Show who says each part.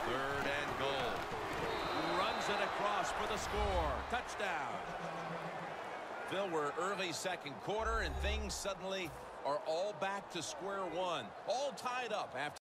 Speaker 1: Third and goal. Runs it across for the score. Touchdown. Phil, we're early second quarter, and things suddenly are all back to square one. All tied up after